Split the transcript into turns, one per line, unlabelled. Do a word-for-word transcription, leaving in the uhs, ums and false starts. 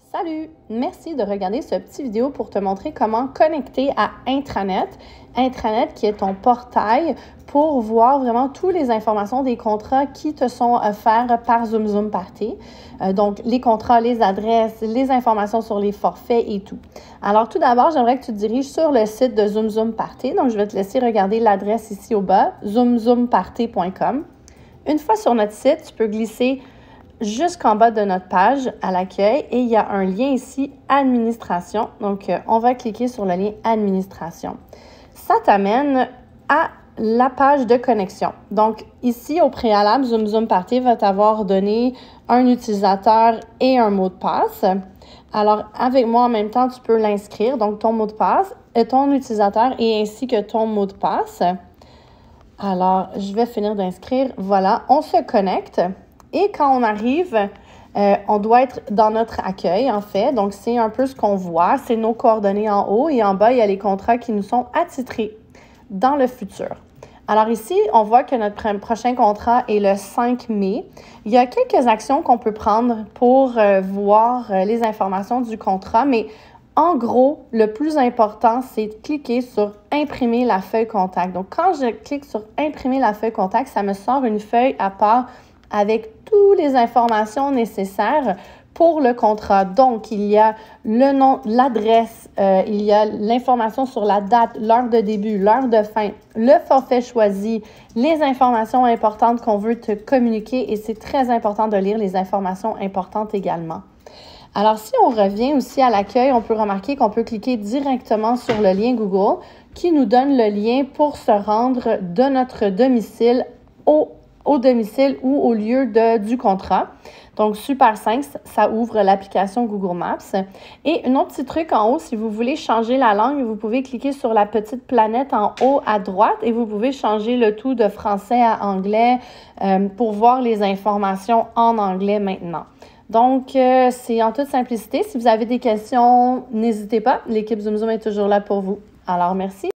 Salut! Merci de regarder ce petit vidéo pour te montrer comment connecter à Intranet. Intranet qui est ton portail pour voir vraiment toutes les informations des contrats qui te sont offerts par Zoom Zoom Party. Euh, donc, les contrats, les adresses, les informations sur les forfaits et tout. Alors, tout d'abord, j'aimerais que tu te diriges sur le site de Zoom Zoom Party. Donc, je vais te laisser regarder l'adresse ici au bas, zoom zoom party point com. Une fois sur notre site, tu peux glisser jusqu'en bas de notre page à l'accueil et il y a un lien ici Administration. Donc, euh, on va cliquer sur le lien Administration. Ça t'amène à la page de connexion. Donc, ici, au préalable, Zoom Zoom Party va t'avoir donné un utilisateur et un mot de passe. Alors, avec moi, en même temps, tu peux l'inscrire. Donc, ton mot de passe, et ton utilisateur et ainsi que ton mot de passe. Alors, je vais finir d'inscrire. Voilà, on se connecte. Et quand on arrive, euh, on doit être dans notre accueil, en fait. Donc, c'est un peu ce qu'on voit. C'est nos coordonnées en haut et en bas, il y a les contrats qui nous sont attitrés dans le futur. Alors ici, on voit que notre prochain contrat est le cinq mai. Il y a quelques actions qu'on peut prendre pour euh, voir euh, les informations du contrat, mais en gros, le plus important, c'est de cliquer sur « Imprimer la feuille contact ». Donc, quand je clique sur « Imprimer la feuille contact », ça me sort une feuille à part avec toutes les informations nécessaires pour le contrat. Donc, il y a le nom, l'adresse, euh, il y a l'information sur la date, l'heure de début, l'heure de fin, le forfait choisi, les informations importantes qu'on veut te communiquer et c'est très important de lire les informations importantes également. Alors, si on revient aussi à l'accueil, on peut remarquer qu'on peut cliquer directement sur le lien Google qui nous donne le lien pour se rendre de notre domicile au au domicile ou au lieu de, du contrat. Donc, super simple, ça ouvre l'application Google Maps. Et un autre petit truc en haut, si vous voulez changer la langue, vous pouvez cliquer sur la petite planète en haut à droite et vous pouvez changer le tout de français à anglais euh, pour voir les informations en anglais maintenant. Donc, euh, c'est en toute simplicité. Si vous avez des questions, n'hésitez pas. L'équipe Zoom Zoom est toujours là pour vous. Alors, merci.